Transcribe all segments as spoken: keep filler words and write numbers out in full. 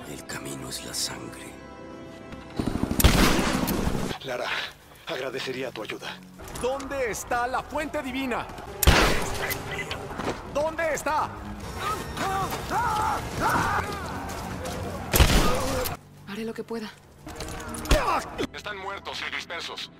El camino es la sangre. Lara, agradecería tu ayuda. ¿Dónde está la fuente divina? ¿Dónde está? Haré lo que pueda. Están muertos y dispersos.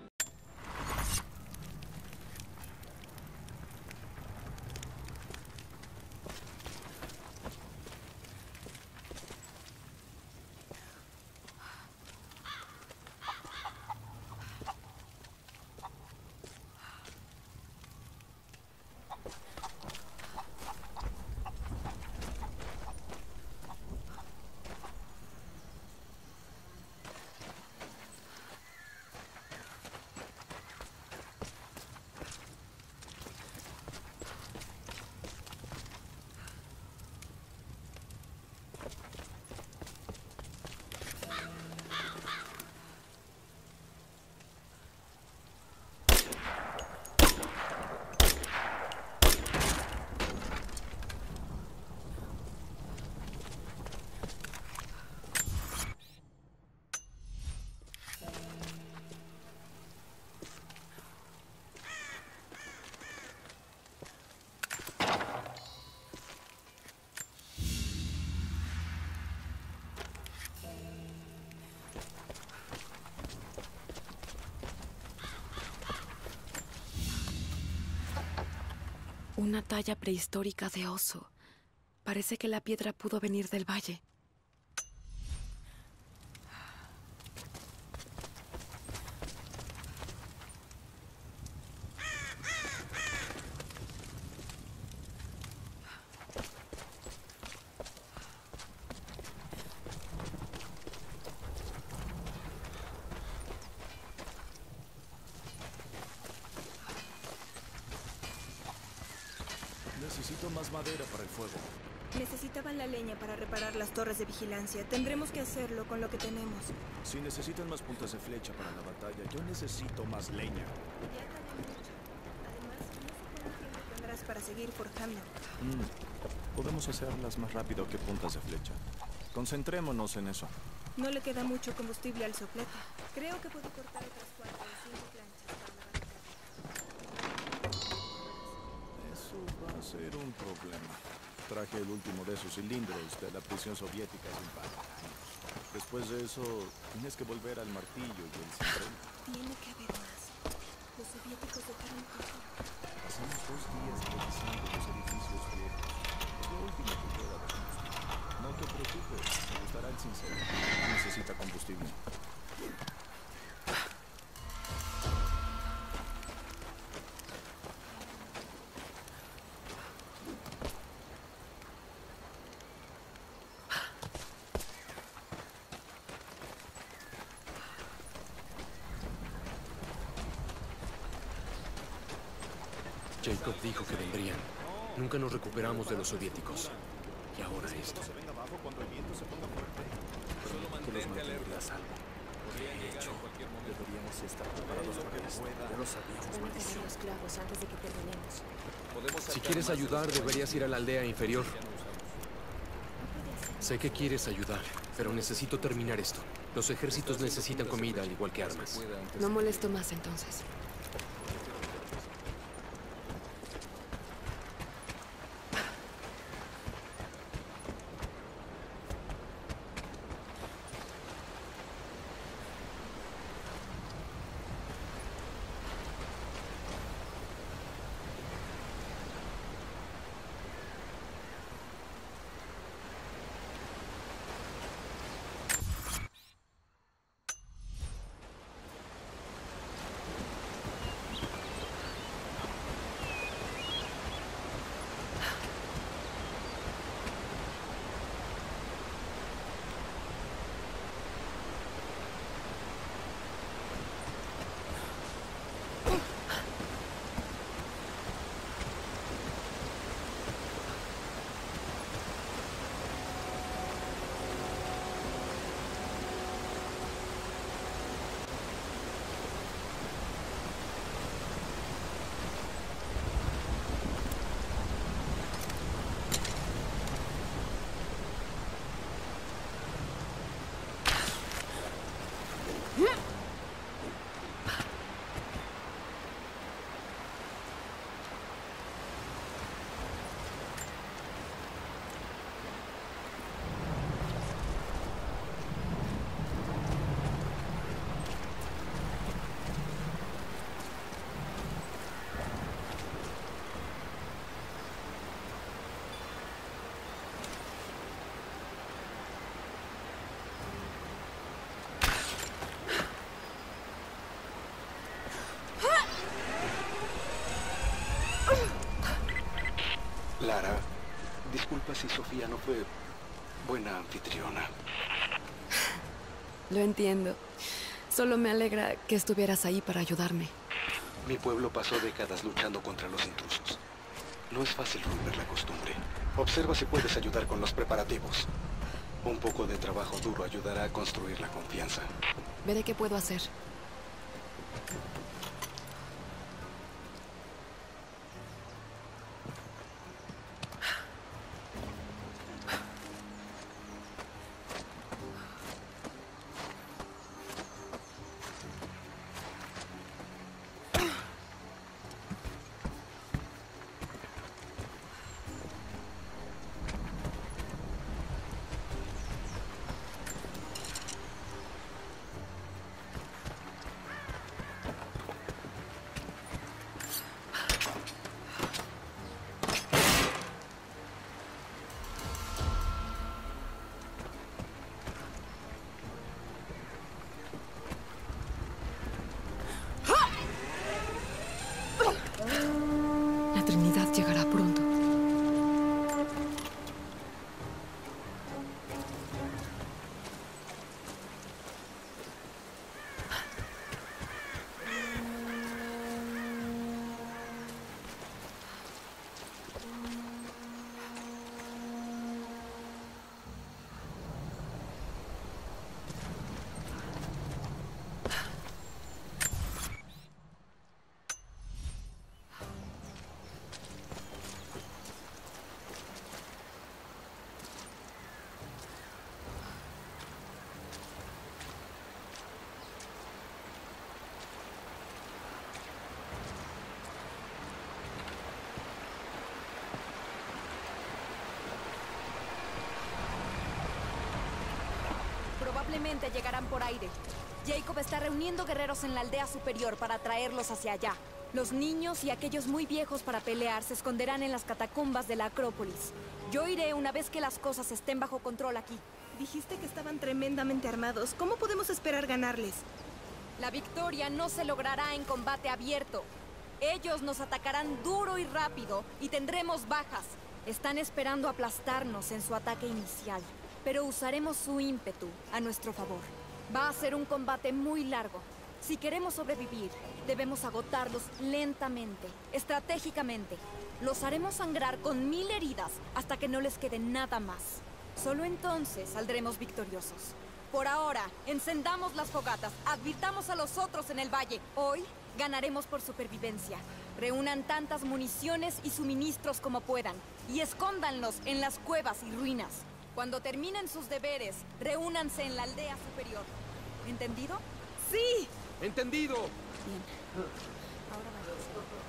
Una talla prehistórica de oso. Parece que la piedra pudo venir del valle. Necesito más madera para el fuego. Necesitaban la leña para reparar las torres de vigilancia. Tendremos que hacerlo con lo que tenemos. Si necesitan más puntas de flecha para la batalla, yo necesito más leña. Ya tardé mucho. Además, no sé cuánto tiempo tendrás para seguir forjando. Mm, podemos hacerlas más rápido que puntas de flecha. Concentrémonos en eso. No le queda mucho combustible al soplete. Creo que puedo cortar otras cuatro o cinco planchas para la barricada. Eso va a ser un problema. Traje el último de esos cilindros de la prisión soviética hace un par de años. Después de eso, tienes que volver al martillo y el cimbro. Tiene que haber más. Los soviéticos dejaron todo. Pasamos dos días revisando los edificios viejos. Es lo último que queda de combustible. No te preocupes, te gustará el cincel. Necesita combustible. Jacob dijo que vendrían. Nunca nos recuperamos de los soviéticos. Y ahora esto. Se venga abajo cuando el viento se ponga fuerte. Que los mantenga a salvo. De hecho, deberíamos estar preparados para esto. Ya lo sabíamos, maldición. Los clavos antes de que terminemos. Si quieres ayudar, deberías ir a la aldea inferior. Sé que quieres ayudar, pero necesito terminar esto. Los ejércitos necesitan comida, al igual que armas. No molesto más entonces. Lara, disculpa si Sofía no fue buena anfitriona. Lo entiendo. Solo me alegra que estuvieras ahí para ayudarme. Mi pueblo pasó décadas luchando contra los intrusos. No es fácil romper la costumbre. Observa si puedes ayudar con los preparativos. Un poco de trabajo duro ayudará a construir la confianza. Veré qué puedo hacer. La Trinidad llegará pronto. Probablemente llegarán por aire. Jacob está reuniendo guerreros en la aldea superior para traerlos hacia allá. Los niños y aquellos muy viejos para pelear se esconderán en las catacumbas de la Acrópolis. Yo iré una vez que las cosas estén bajo control aquí. Dijiste que estaban tremendamente armados. ¿Cómo podemos esperar ganarles? La victoria no se logrará en combate abierto. Ellos nos atacarán duro y rápido y tendremos bajas. Están esperando aplastarnos en su ataque inicial, pero usaremos su ímpetu a nuestro favor. Va a ser un combate muy largo. Si queremos sobrevivir, debemos agotarlos lentamente, estratégicamente. Los haremos sangrar con mil heridas hasta que no les quede nada más. Solo entonces saldremos victoriosos. Por ahora, encendamos las fogatas, advirtamos a los otros en el valle. Hoy ganaremos por supervivencia. Reúnan tantas municiones y suministros como puedan y escóndanlos en las cuevas y ruinas. Cuando terminen sus deberes, reúnanse en la aldea superior. ¿Entendido? ¡Sí! ¡Entendido! Bien. Ahora vamos.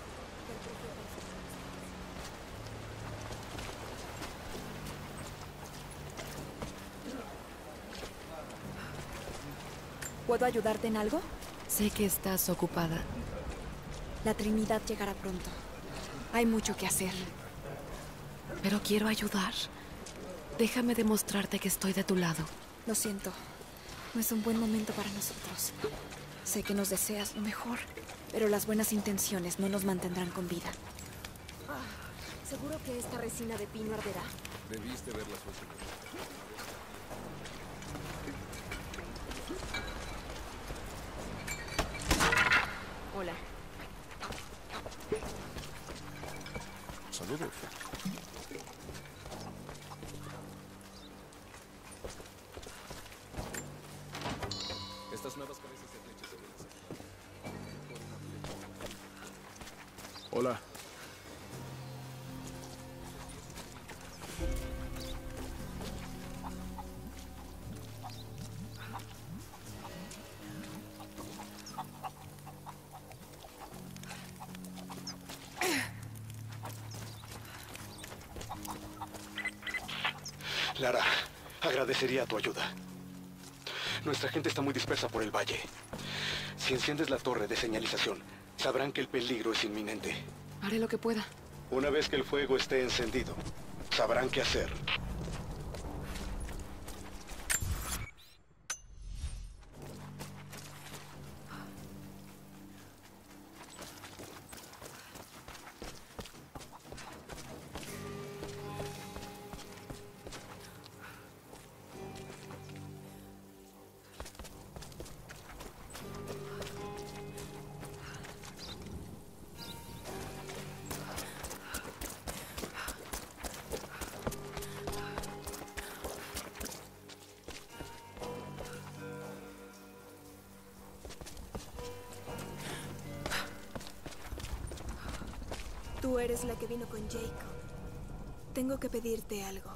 ¿Puedo ayudarte en algo? Sé que estás ocupada. La Trinidad llegará pronto. Hay mucho que hacer. Pero quiero ayudar. Déjame demostrarte que estoy de tu lado. Lo siento. No es un buen momento para nosotros. Sé que nos deseas lo mejor, pero las buenas intenciones no nos mantendrán con vida. Ah, ¿seguro que esta resina de pino arderá? Debiste ver las últimas. Hola. Saludos. Estas nuevas cabezas de flecha se ven. Hola. Lara, agradecería tu ayuda. Nuestra gente está muy dispersa por el valle. Si enciendes la torre de señalización, sabrán que el peligro es inminente. Haré lo que pueda. Una vez que el fuego esté encendido, sabrán qué hacer. Tú eres la que vino con Jacob. Tengo que pedirte algo.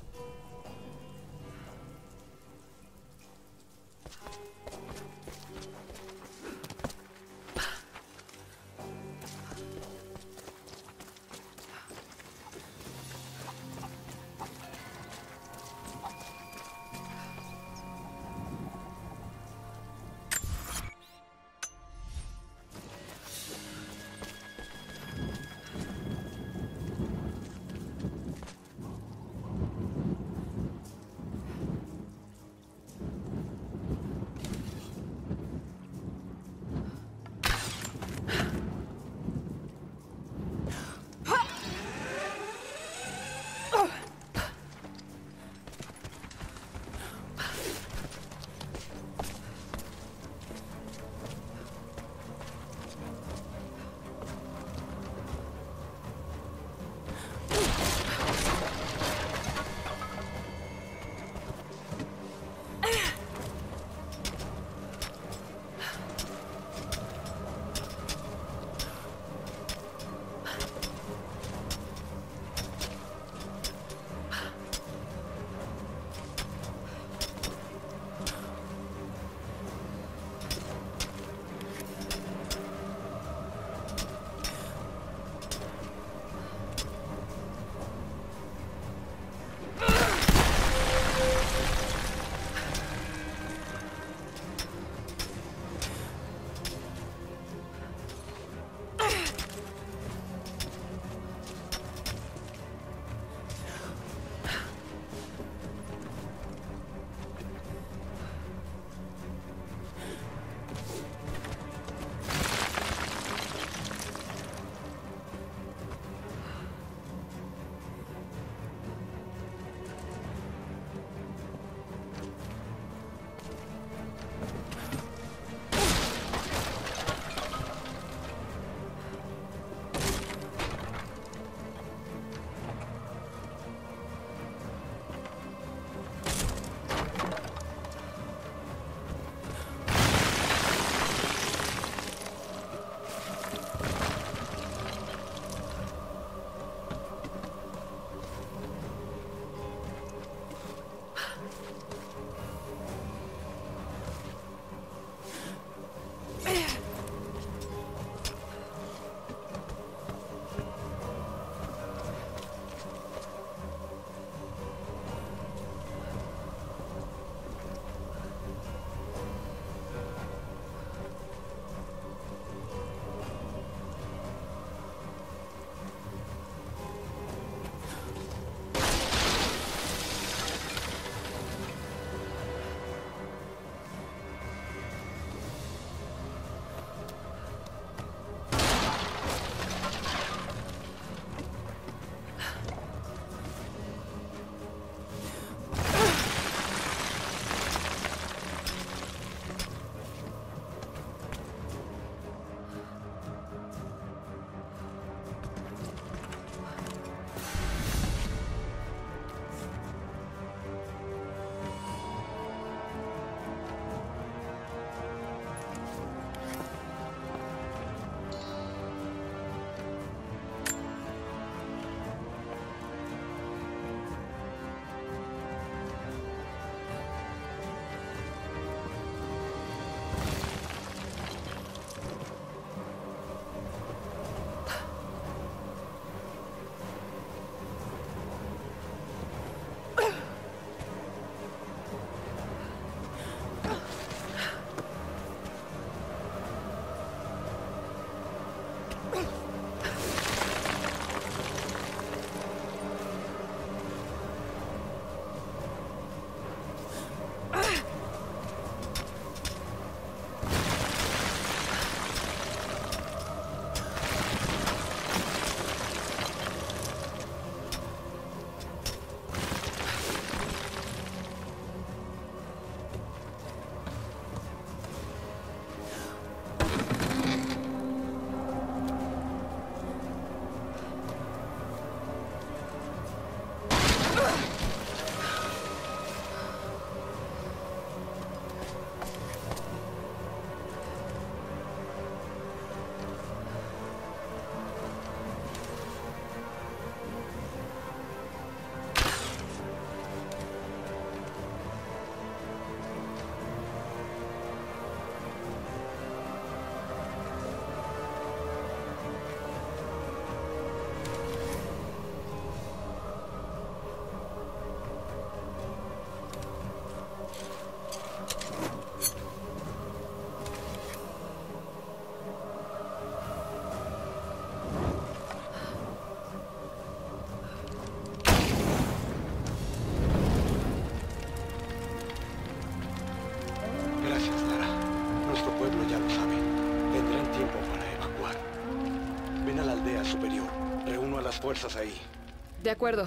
Refuerzas ahí. De acuerdo.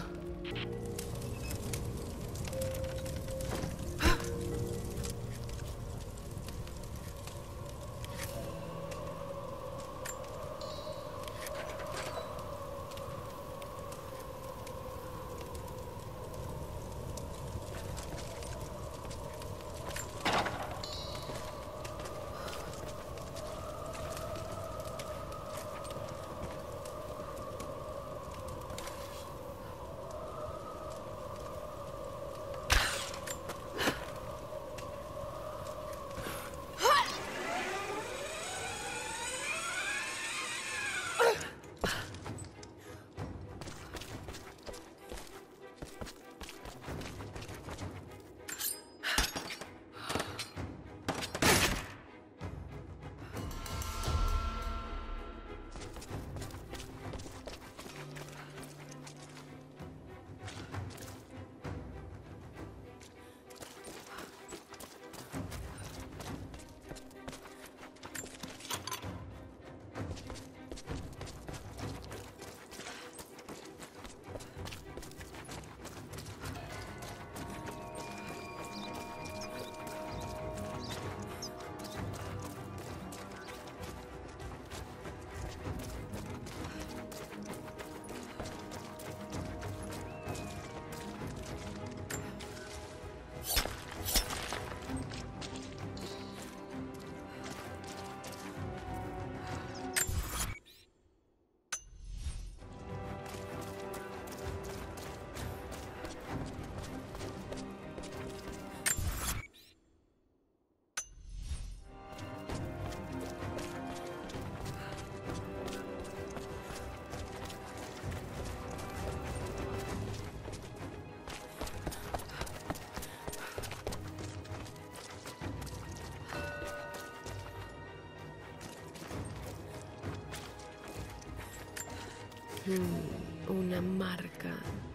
Hmm, una marca.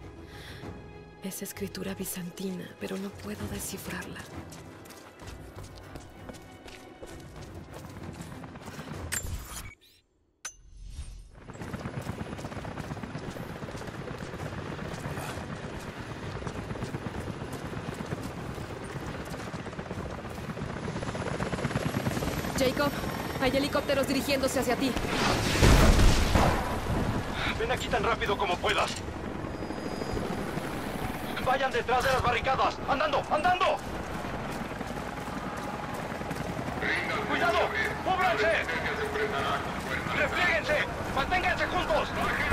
Es escritura bizantina, pero no puedo descifrarla. Jacob, hay helicópteros dirigiéndose hacia ti. Ven aquí tan rápido como puedas. Vayan detrás de las barricadas. ¡Andando! ¡Andando! ¡Cuidado! ¡Cúbranse! ¡Replieguense! ¡Manténganse juntos!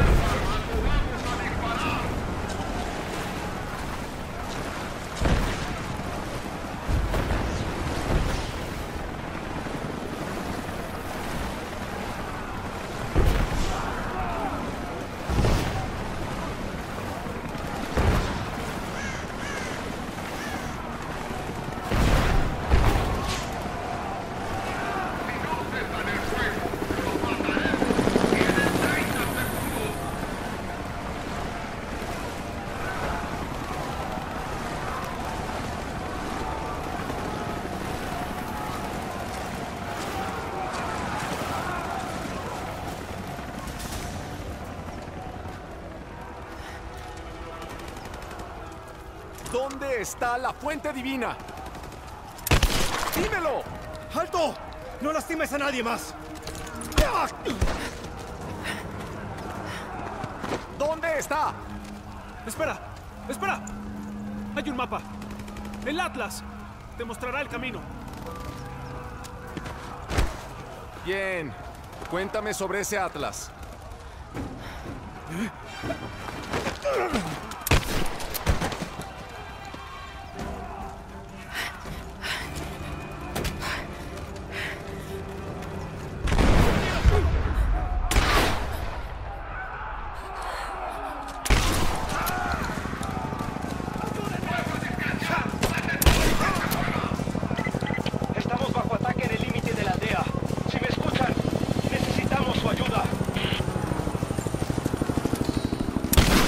¿Dónde está la fuente divina? ¡Dímelo! ¡Alto! ¡No lastimes a nadie más! ¿Dónde está? ¡Espera! ¡Espera! Hay un mapa. El Atlas. Te mostrará el camino. Bien. Cuéntame sobre ese Atlas. Estamos bajo ataque en el límite de la aldea. Si me escuchan, necesitamos su ayuda.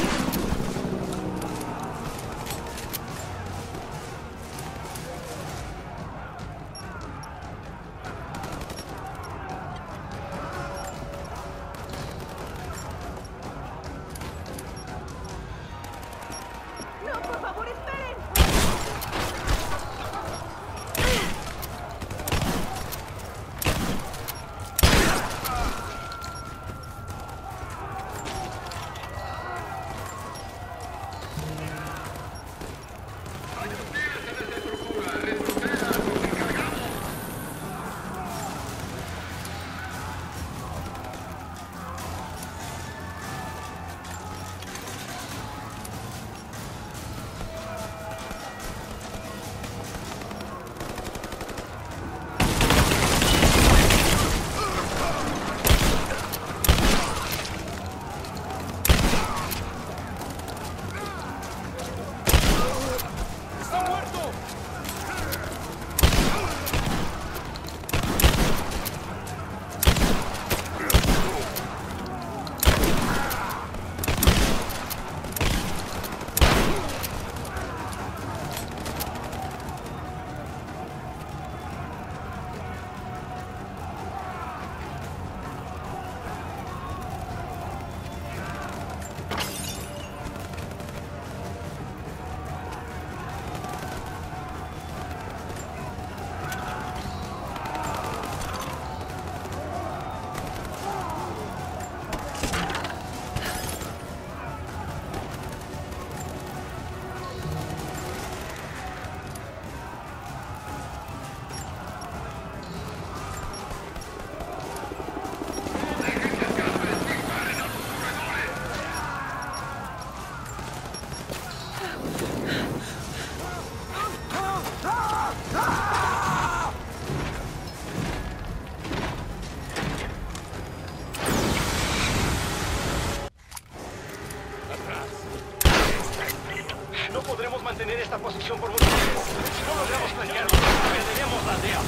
No podremos mantener esta posición por mucho tiempo. Si no logramos flanquearlos, perderemos la aldea.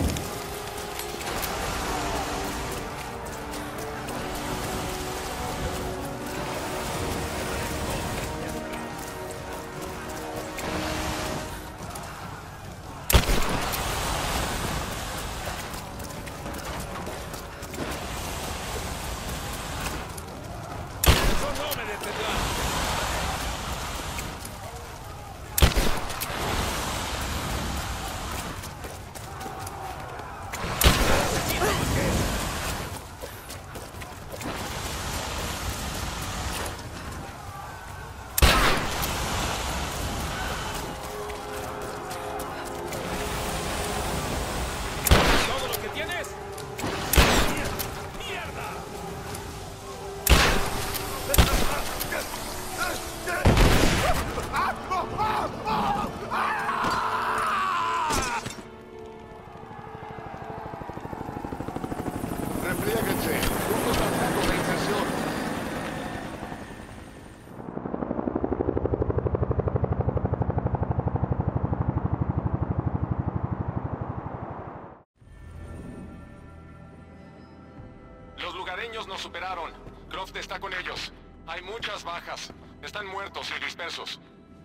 Los lugareños nos superaron. Croft está con ellos. Hay muchas bajas. Están muertos y dispersos.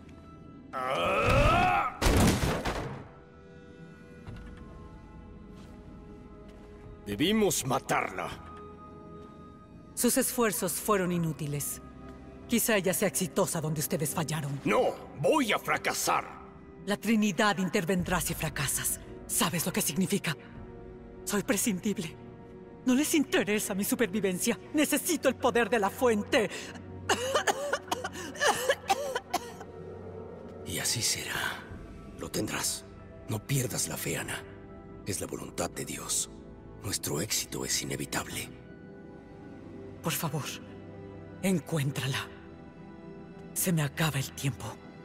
Debimos matarla. Sus esfuerzos fueron inútiles. Quizá ella sea exitosa donde ustedes fallaron. No, voy a fracasar. La Trinidad intervendrá si fracasas. ¿Sabes lo que significa? Soy prescindible. No les interesa mi supervivencia. Necesito el poder de la fuente. Y así será. Lo tendrás. No pierdas la fe, Ana. Es la voluntad de Dios. Nuestro éxito es inevitable. Por favor, encuéntrala. Se me acaba el tiempo.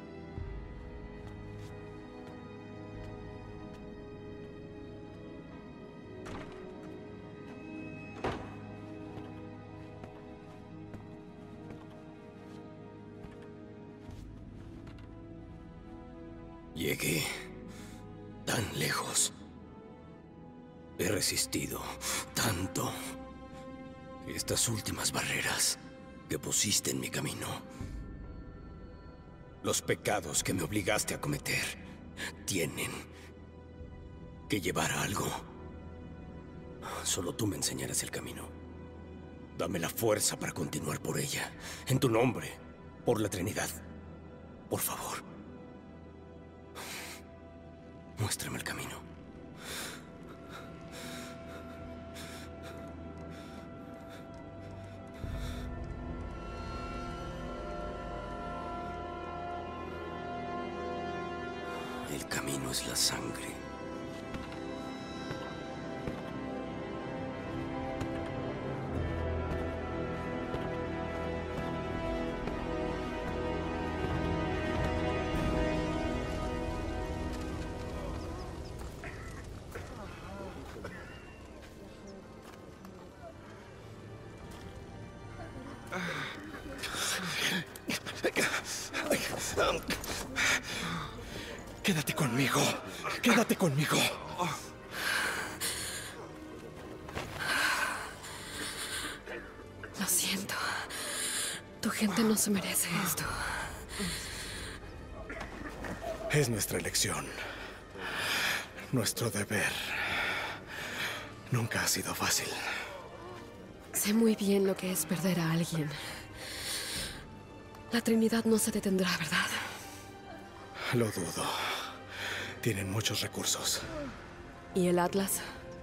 Llegué tan lejos. He resistido tanto. Estas últimas barreras que pusiste en mi camino. Los pecados que me obligaste a cometer tienen que llevar a algo. Solo tú me enseñarás el camino. Dame la fuerza para continuar por ella. En tu nombre, por la Trinidad. Por favor. Muéstrame el camino. El camino es la sangre. Quédate conmigo. Quédate conmigo. Lo siento. Tu gente no se merece esto. Es nuestra elección. Nuestro deber. Nunca ha sido fácil. Sé muy bien lo que es perder a alguien. La Trinidad no se detendrá, ¿verdad? Lo dudo. Tienen muchos recursos. ¿Y el Atlas?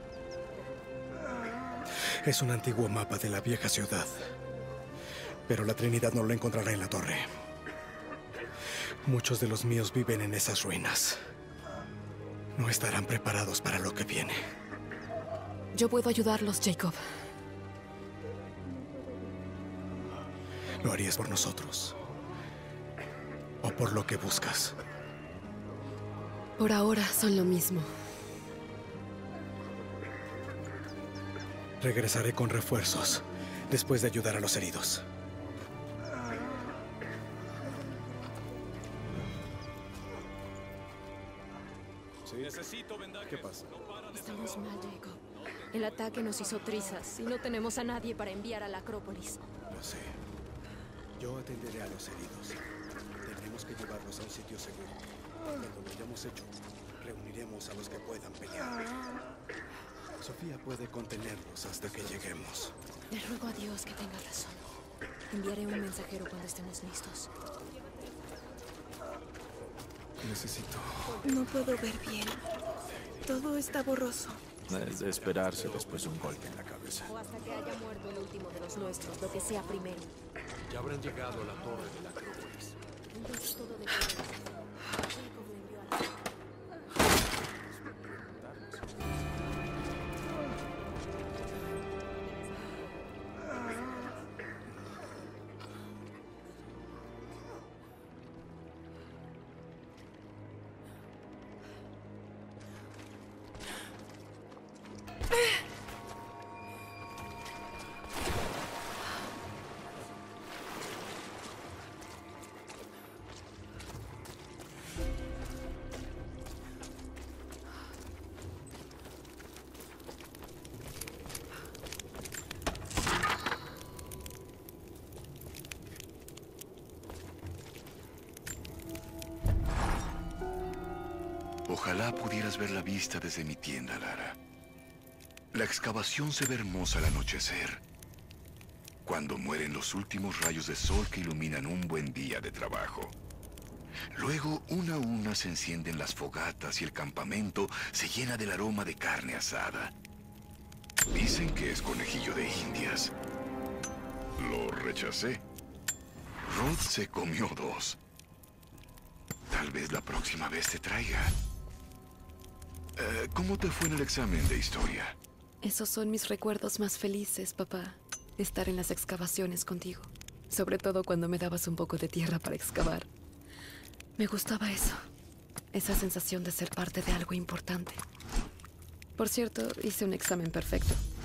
Es un antiguo mapa de la vieja ciudad. Pero la Trinidad no lo encontrará en la torre. Muchos de los míos viven en esas ruinas. No estarán preparados para lo que viene. Yo puedo ayudarlos, Jacob. ¿Lo harías por nosotros? ¿O por lo que buscas? Por ahora son lo mismo. Regresaré con refuerzos después de ayudar a los heridos. ¿Sí? Necesito vendajes. ¿Qué pasa? Estamos mal, Jacob. El ataque nos hizo trizas y no tenemos a nadie para enviar a la Acrópolis. Lo sé. Yo atenderé a los heridos. Tendremos que llevarlos a un sitio seguro. Cuando lo hayamos hecho, reuniremos a los que puedan pelear. Sofía puede contenerlos hasta que lleguemos. Le ruego a Dios que tenga razón. Enviaré un mensajero cuando estemos listos. Necesito... No puedo ver bien. Todo está borroso. Es de esperarse después de un golpe en la cabeza. O hasta que haya muerto el último de los nuestros, lo que sea primero. Ya habrán llegado a la torre de la Acrópolis. Entonces todo debe ser. Jacob lo envió a la... Ojalá pudieras ver la vista desde mi tienda, Lara. La excavación se ve hermosa al anochecer, cuando mueren los últimos rayos de sol que iluminan un buen día de trabajo. Luego, una a una se encienden las fogatas y el campamento se llena del aroma de carne asada. Dicen que es conejillo de indias. Lo rechacé. Rod se comió dos. Tal vez la próxima vez te traiga. Uh, ¿Cómo te fue en el examen de historia? Esos son mis recuerdos más felices, papá. Estar en las excavaciones contigo. Sobre todo cuando me dabas un poco de tierra para excavar. Me gustaba eso. Esa sensación de ser parte de algo importante. Por cierto, hice un examen perfecto.